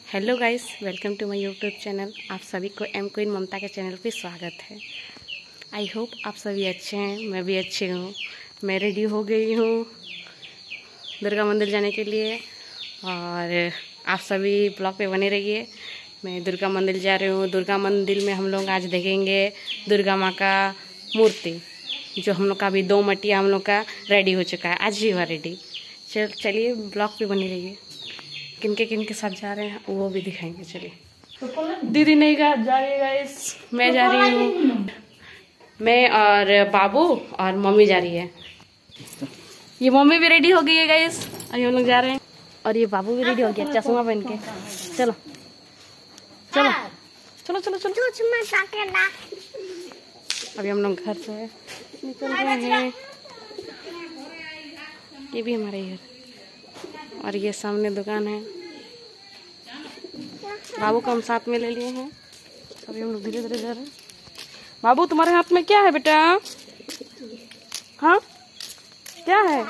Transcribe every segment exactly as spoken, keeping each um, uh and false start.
Hello guys, welcome to my YouTube channel. आप सभी को एम क्वीन ममता के चैनल पे स्वागत है। आई होप आप सभी अच्छे हैं, मैं भी अच्छी हूँ। मैं रेडी हो गई हूँ दुर्गा मंदिर जाने के लिए और आप सभी ब्लॉग पे बने रहिए। मैं दुर्गा मंदिर जा रही हूँ। दुर्गा मंदिर में हम लोग आज देखेंगे दुर्गा माँ का मूर्ति, जो हम लोग का अभी दो मटिया हम लोग का रेडी हो चुका है, आज ही हुआ रेडी। चल चलिए ब्लॉग पे बने रहिए। किनके किनके साथ जा रहे हैं वो भी दिखाएंगे। चलिए। दीदी नहीं जा रही है गाइस, मैं जा रही हूँ। मैं और बाबू और मम्मी जा रही है। ये मम्मी भी रेडी हो गई है गाइस, अभी हम लोग जा रहे हैं। और ये बाबू भी रेडी हो गया चश्मा पहन के। चलो चलो चलो चलो चलो। अभी हम लोग घर से निकल रहे हैं। ये भी हमारे घर और ये सामने दुकान है। बाबू को हम साथ में ले लिए हैं। अभी हम लोग धीरे धीरे जा रहे हैं। बाबू तुम्हारे हाथ में क्या है बेटा? हाँ क्या है?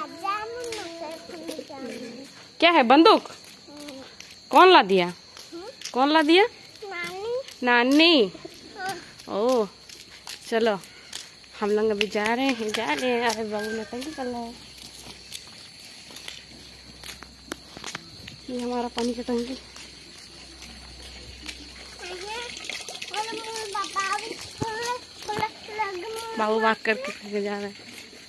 क्या है? बंदूक? कौन ला दिया? कौन ला दिया? नानी। ओह चलो हम लोग अभी जा रहे हैं जा रहे हैं अरे बाबू ने टंकी कर रहा है। ये हमारा पानी का टंकी। बाबू बात करके करके जा रहे हैं।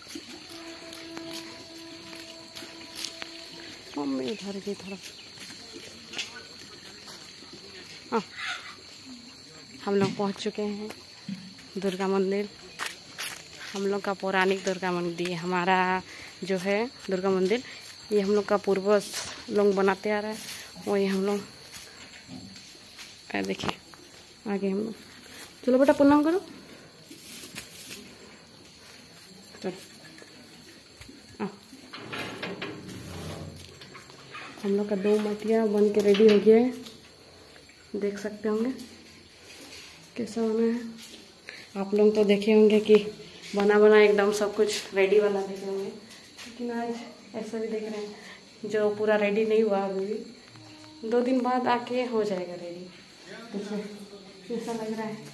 मम्मी उधर गई थोड़ा। हाँ हम लोग पहुंच चुके हैं दुर्गा मंदिर। हम लोग का पौराणिक दुर्गा मंदिर, हमारा जो है दुर्गा मंदिर, ये हम लोग का पूर्वज लोग बनाते आ रहा है। वही हम लोग देखिए आगे हम लोग। चलो बेटा प्रणाम करो। चलो आ। हम लोग का दो मटिया बन के रेडी हो गया है, देख सकते होंगे कैसा बना है। आप लोग तो देखे होंगे कि बना बना एकदम सब कुछ रेडी वाला देखे होंगे, लेकिन आज ऐसा भी देख रहे हैं जो पूरा रेडी नहीं हुआ अभी भी। दो दिन बाद आके हो जाएगा रेडी। देखिए कैसा लग रहा है।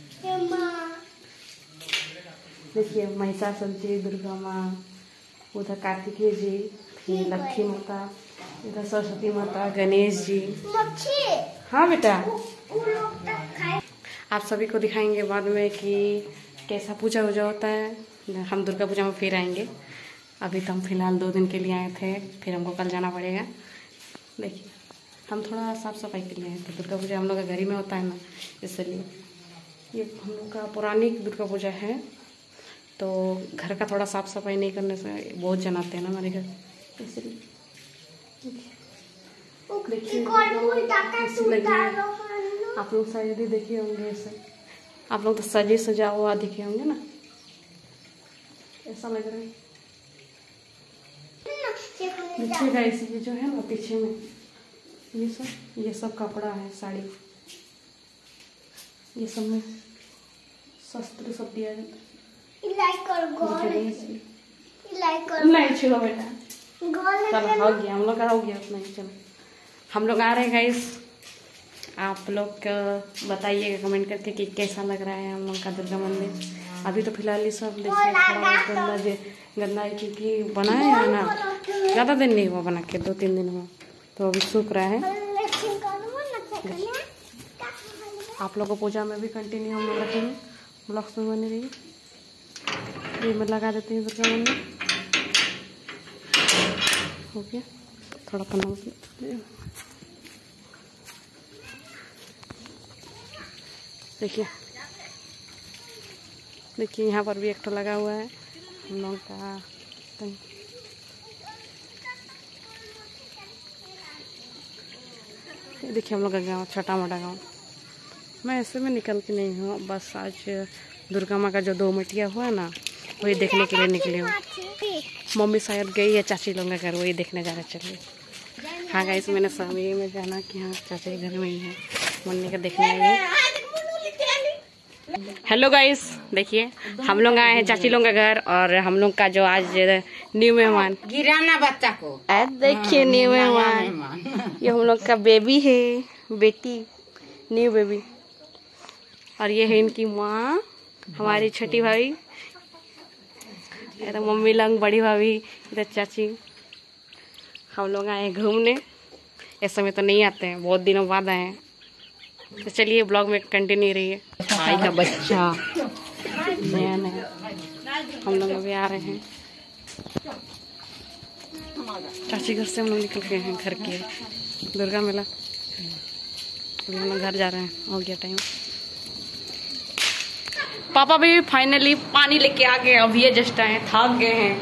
देखिए महिषासुर जी, दुर्गा माँ, उधर कार्तिकेय जी, फिर लक्ष्मी माता, इधर सरस्वती माता, गणेश जी। हाँ बेटा आप सभी को दिखाएंगे बाद में कि कैसा पूजा वूजा होता है। हम दुर्गा पूजा में फिर आएंगे। अभी तो हम फिलहाल दो दिन के लिए आए थे, फिर हमको कल जाना पड़ेगा। देखिए हम थोड़ा साफ सफाई के लिए आए थे। दुर्गा पूजा हम लोग का घर ही में होता है ना, इसलिए ये हम लोग का पौराणिक दुर्गा पूजा है, तो घर का थोड़ा साफ सफाई नहीं करने से बहुत जन आते हैं ना हमारे घर, इसलिए। आप लोग शायद ही देखे होंगे ऐसे। आप लोग तो सजे सजा हुआ दिखे होंगे ना, ऐसा लग रहा है। देखिए गाइस ये जो है ना पीछे में ये सब ये सब कपड़ा है, साड़ी, ये सब में शस्त्र सब दिया जाता है। नहीं छुओ बेटा। चलो हो गया हम लोग का, हो गया उतना ही। चलो हम लोग आ रहे हैं गाइस। आप लोग बताइएगा कमेंट करके कि कैसा लग रहा है हम लोग का दुर्गा मंदिर। अभी तो फिलहाल ये सब देखिए थोड़ा गंदा जे गंदा है, क्योंकि बनाया है ना, ज़्यादा दिन नहीं हुआ बना के, दो तीन दिन हुआ, तो अभी सूख रहा है। आप लोगों को पूजा में भी कंटिन्यू हम लोग रखेंगे, ब्लॉग्स में बने रहिए। ये मैं लगा देती हूँ दुर्गा मंदिर। हो गया थोड़ा पन्ना। देखिए देखिए यहाँ पर भी एक तो लगा हुआ है हम लोग का। देखिए हम लोग का गाँव छोटा मोटा गाँव। मैं ऐसे में निकलती नहीं हूँ, बस आज दुर्गा माँ का जो दो मटिया हुआ ना वही देखने के लिए निकली हूँ। मम्मी शायद गई है चाची लोग का घर, वही देखने जाना। चलिए। हाँ गाइस मैंने समय में जाना कि हाँ चाची घर में ही है, मम्मी का देखने आई है। हेलो गाइस देखिए हम लोग आए हैं चाची लोग का घर, और हम लोग का जो आज न्यू मेहमान गिराना बच्चा को। देखिए न्यू मेहमान, ये हम लोग का बेबी है। बेटी, न्यू बेबी। और ये है इनकी माँ, हमारी छोटी भाभी, इधर मम्मी लोग, बड़ी भाभी, इधर चाची। हम लोग आए घूमने, इस समय तो नहीं आते हैं, बहुत दिनों बाद आए हैं। तो चलिए ब्लॉग में कंटिन्यू रहिए। भाई का बच्चा नया नया, हम लोग अभी आ रहे हैं। चाची घर से हम लोग निकल गए हैं, घर के दुर्गा मेला। अभी हम लोग घर जा रहे हैं, हो गया टाइम। पापा भी फाइनली पानी लेके आ गए, अभी ये जस्ट आए, थक गए हैं।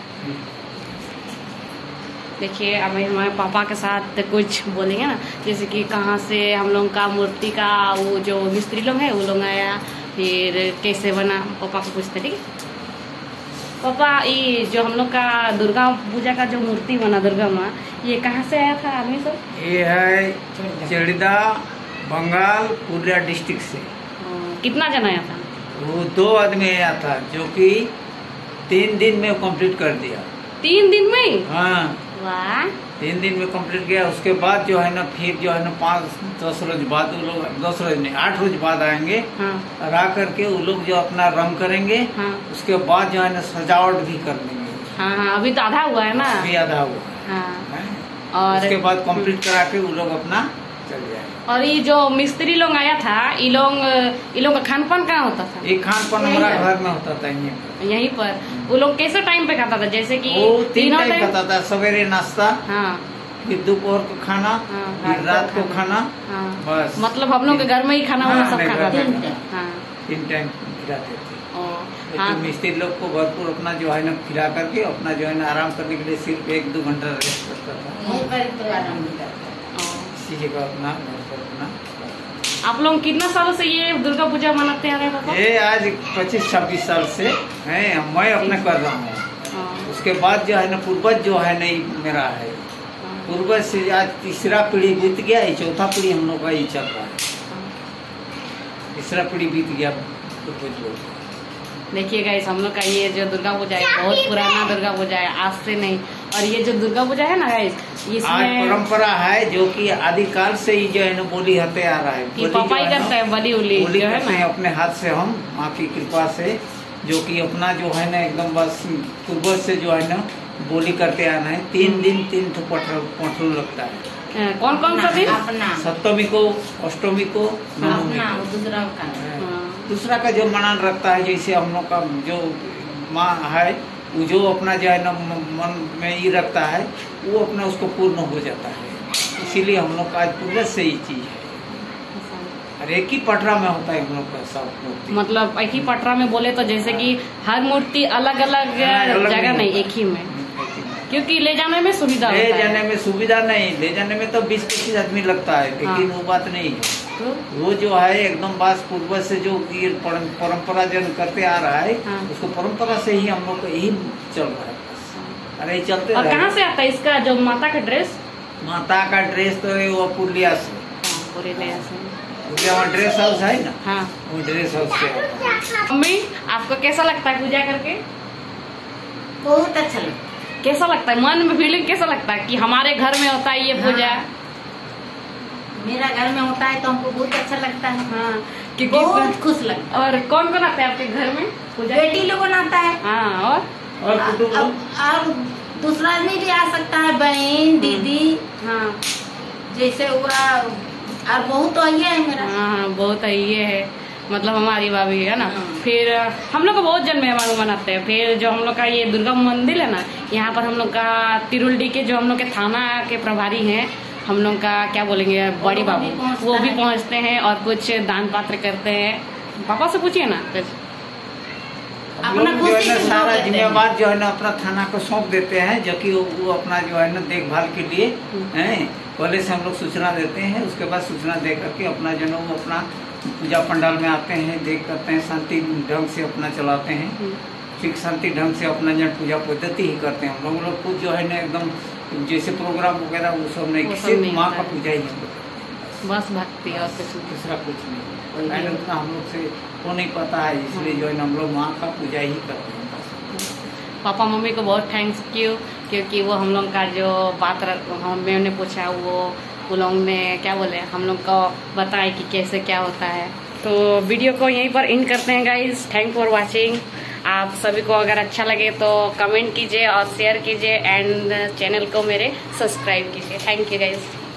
देखिए अभी हमारे पापा के साथ कुछ बोलेंगे ना, जैसे कि कहाँ से हम लोग का मूर्ति का वो जो मिस्त्री लोग हैं वो लोग आया, फिर कैसे बना, पापा को पूछते। ठीक है पापा, ये जो हम लोग का दुर्गा पूजा का जो मूर्ति बना दुर्गा माँ, ये कहाँ से आया था आदमी सब? ये है चड़ीदा, बंगाल, पूर्णिया डिस्ट्रिक्ट से। कितना जन आया था? वो दो आदमी आया था, जो कि तीन दिन में कंप्लीट कर दिया। तीन दिन में? हाँ वाह, तीन दिन में कंप्लीट किया। उसके बाद जो है ना, फिर जो है ना पाँच दस रोज बाद वो लोग, दस रोज नहीं आठ रोज बाद आएंगे। हाँ। और आ करके वो लोग जो अपना रंग करेंगे। हाँ। उसके बाद जो है ना सजावट भी कर लेंगे। हाँ हाँ, अभी तो आधा हुआ है ना? अभी आधा हुआ है। हाँ। और उसके बाद कंप्लीट करा के वो लोग अपना चल जाएंगे। और ये जो मिस्त्री लोग आया था, ये लोग ये लोग का खान पान कहाँ होता था? ये खान पान हमारा घर में होता था, यहीं पर। यहीं पर वो लोग कैसे टाइम पे खाता था? जैसे कि तीन टाइम खाता था, सवेरे नाश्ता, हाँ, फिर दोपहर को खाना, हाँ, फिर रात को खाना, हाँ, बस। मतलब हम लोग के घर में ही खाना वाना सब खाता था। तीन टाइम खिलाते थे। हाँ। मिस्त्री लोग को भरपूर अपना जो है ना खिला करके अपना जो है ना आराम करने के लिए सिर्फ एक दो घंटा रेस्ट करता था। इसी जगह अपना अपना। आप लोग कितना साल से ये दुर्गा पूजा मनाते आ रहे हैं? ये आज पच्चीस छब्बीस साल से है, मैं अपने कर रहा हूँ। उसके बाद जो है ना पूर्वज जो है नहीं मेरा है, पूर्वज से आज तीसरा पीढ़ी बीत गया, ये चौथा पीढ़ी हम लोग का ही चल रहा है। तीसरा पीढ़ी बीत गया पूर्वज लोग। देखिए गाइस, हम लोग का ये जो दुर्गा पूजा है बहुत पुराना दुर्गा पूजा है, आज से नहीं। और ये जो दुर्गा पूजा है ना गाइस, इसमें परंपरा है जो कि आदिकाल से ही जो है ना बोली होते आ रहा है। पापा ही करता है बलि उली जो है ना, अपने हाथ से हम माँ की कृपा से, जो कि अपना जो है ना एकदम बस पूर्वज से जो है ना बोली करते आना है। तीन दिन तीन ठो पटरू लगता है। कौन कौन सा दिन? सप्तमी को, अष्टमी को, नवमी को। दूसरा का जो मनान रखता है, जैसे हम लोग का जो माँ है वो जो अपना जो है ना मन में ये रखता है, वो अपना उसको पूर्ण हो जाता है। इसीलिए हम लोग का आज पूर्वज से ही चीज है। और एक ही पटरा में होता है हम लोग का सब मूर्ति। मतलब एक ही पटरा में बोले तो जैसे कि हर मूर्ति अलग अलग जगह नहीं, एक ही में, क्योंकि ले जाने में सुविधा ले जाने में सुविधा नहीं, ले जाने में तो बीस पच्चीस आदमी लगता है, लेकिन वो बात नहीं है। वो जो है एकदम बात पूर्वज से जो ये परंपरा जन करते आ रहा है, हाँ। उसको परंपरा से ही हम लोग को यही चल रहा है। अरे चलते। और कहाँ से आता है इसका जो माता का ड्रेस? माता का ड्रेस तो वो पुरलिया से, पुरलिया से वहाँ ड्रेस हाउस है ना, हाँ, वो ड्रेस हाउस से। मम्मी आपको कैसा लगता है पूजा करके? बहुत अच्छा लगता है। कैसा लगता है मन में फीलिंग कैसा लगता है कि हमारे घर में होता है ये पूजा? मेरा घर में होता है तो हमको बहुत अच्छा लगता है। हाँ, क्योंकि बहुत खुश लगता है। और कौन कौन आता है आपके घर में पूजा? बेटी लोगों आता है। हाँ, और और, और, और दूसरा आदमी भी आ सकता है, बहन, दीदी, हाँ, जैसे हुआ। और बहुत तो ये है मेरा। हाँ, बहुत ये है, मतलब हमारी भाभी है ना। हाँ। फिर हम लोग को बहुत जन मेहमान मनाते हैं। फिर जो हम लोग का ये दुर्गा मंदिर है ना, यहाँ पर हम लोग का तिरुल्डी के जो हम लोग के थाना के प्रभारी हैं, हम लोग का क्या बोलेंगे, बड़ी बाबू, वो भी पहुँचते हैं और कुछ दान पात्र करते हैं। पापा से पूछिए ना। अपना जो है ना सारा जिम्मेवार जो है ना अपना थाना को सौंप देते हैं, जो कि वो अपना जो है ना देखभाल के लिए हैं, पहले से हम लोग सूचना देते हैं। उसके बाद सूचना दे करके अपना जो है वो अपना पूजा पंडाल में आते हैं, देख करते हैं, शांति ढंग से अपना चलाते हैं। ठीक शांति ढंग से अपना जन पूजा पद्धति ही करते हैं। हम लोग लोग खुद जो है ना एकदम जैसे प्रोग्राम वगैरह वो सब नहीं, सिर्फ माँ का पूजा ही हम लोग, बस भक्ति और दूसरा कुछ नहीं। उतना हम लोग से हो नहीं पाता है, इसलिए जो है हम लोग माँ का पूजा ही करते हैं। पापा मम्मी को बहुत थैंक्स क्यों, क्योंकि वो हम लोग का जो बात मैंने पूछा वो वो लोग में क्या बोले हम लोग को बताएं कि कैसे क्या होता है। तो वीडियो को यहीं पर एंड करते हैं गाइज। Thank for watching. आप सभी को अगर अच्छा लगे तो कमेंट कीजिए और शेयर कीजिए एंड चैनल को मेरे सब्सक्राइब कीजिए। Thank you guys.